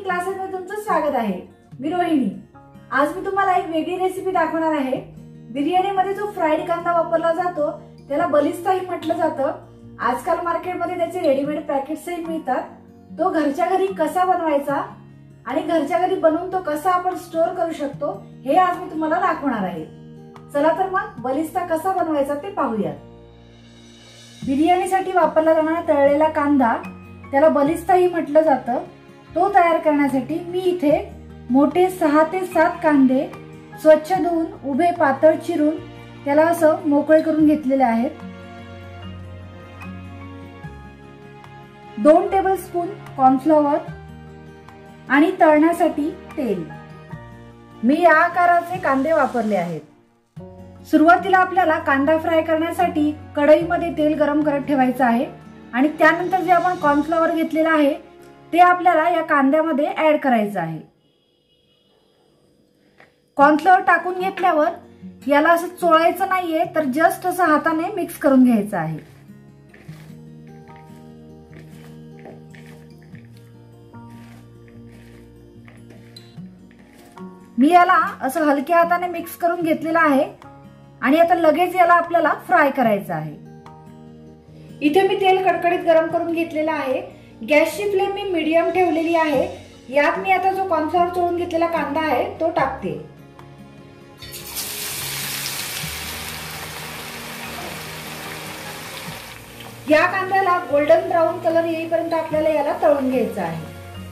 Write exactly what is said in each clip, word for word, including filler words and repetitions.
Classes मध्ये तुमचं स्वागत आहे। मी रोहिणी। आज मी तुम्हाला एक वेगळी रेसिपी दाखवणार आहे। बिर्याणी मध्ये जो फ्राइड कांदा वापरला जातो त्याला बलिस्ताही म्हटलं जातं। आजकाल मार्केटमध्ये त्याचे रेडीमेड पॅकेट्सही मिळतात। तो घरच्या घरी कसा बनवायचा आणि घरच्या घरी बनवून तो कसा आपण स्टोर करू शकतो हे आज मी तुम्हाला दाखवणार आहे। चला तर मग बलिस्ता कसा बनवायचा ते पाहूया। बिर्याणीसाठी वापरला जाणारा तळलेला कांदा त्याला बलिस्ताही म्हटलं जातं। तो तयार करण्यासाठी मी इथे मोठे सहा ते सात कांदे स्वच्छ धुवून उभे पातळ चिरून त्याला असं मोकळे करून घेतलेले आहेत। दोन टेबलस्पून कॉर्नफ्लॉवर आणि तळण्यासाठी तेल। मी या आकाराचे कांदे वापरले आहेत। सुरुवातीला आपल्याला कांदा फ्राय करण्यासाठी कढईमध्ये तेल गरम करत ठेवायचं आहे आणि त्यानंतर जे आपण कॉर्नफ्लॉवर घेतलेला आहे ते आपल्याला या कांद्यामध्ये ऍड करायचं आहे। कॉर्नफ्लॉवर टाकून घेतल्यावर याला असं चोळायचं नाहीये, तर जस्ट असं हाताने मिक्स करून घ्यायचं आहे। मी याला असं हलक्या हाताने मिक्स करून घेतलेला आहे आणि आता लगेच याला आपल्याला फ्राय करायचं आहे। इथे मी तेल कडकडीत गरम करून घेतलेला आहे। गॅसची फ्लेम मी मीडियम ठेवलेली आहे। यात मी आता जो कॉर्नफ्लॉवर चोळून घेतलेला कांदा आहे तो टाकते। या कांद्याला गोल्डन ब्राऊन कलर येईपर्यंत आपल्याला याला तळून घ्यायचं आहे।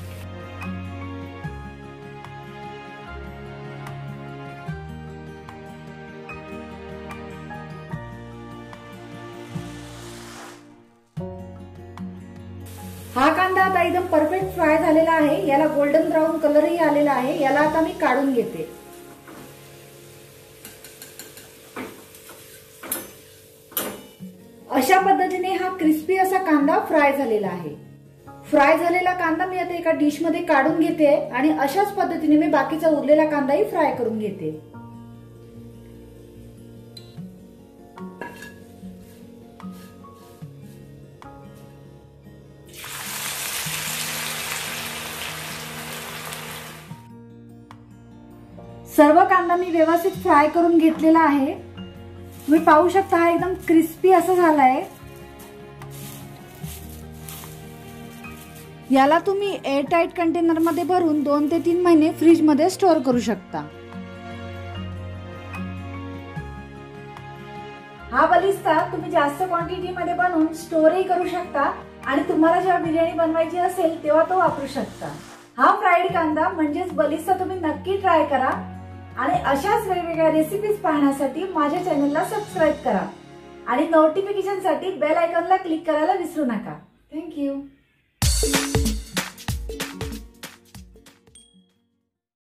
हा कांदा आता एकदम परफेक्ट फ्राय झालेला आहे। याला गोल्डन ब्राऊन कलरही आलेला आहे। याला आता मी काढून घेते। अशा पद्धतीने हा क्रिस्पी असा कांदा फ्राय झालेला आहे। फ्राय झालेला कांदा मी आता एका डिश मध्ये काढून घेते आणि अशाच पद्धतीने मी बाकीचा उरलेला कांदाही फ्राय करून घेते। सर्व कांदा मी व्यवस्थित फ्राय करून घेतलेला आहे। तुम्ही पाहू शकता हा एकदम क्रिस्पी असा झालाय। याला तुम्ही एअर टाइट कंटेनर मध्ये भरून दोन ते तीन महिने फ्रीज मध्ये स्टोर करू शकता। हा बलिस्ता तुम्ही जास्त क्वांटिटी मध्ये बनवून स्टोरही करू शकता आणि तुम्हाला जेव्हा बिर्याणी बनवायची असेल तेव्हा तो वापरू शकता। हा फ्राइड कांदा म्हणजेच बलिस्ता तुम्ही नक्की ट्राय करा आणि अशाच वेगवेगळ्या रेसिपीज पाहण्यासाठी माझ्या चॅनलला सबस्क्राइब करा आणि नोटिफिकेशन साठी बेल आयकॉनला क्लिक करायला विसरू नका। Thank you.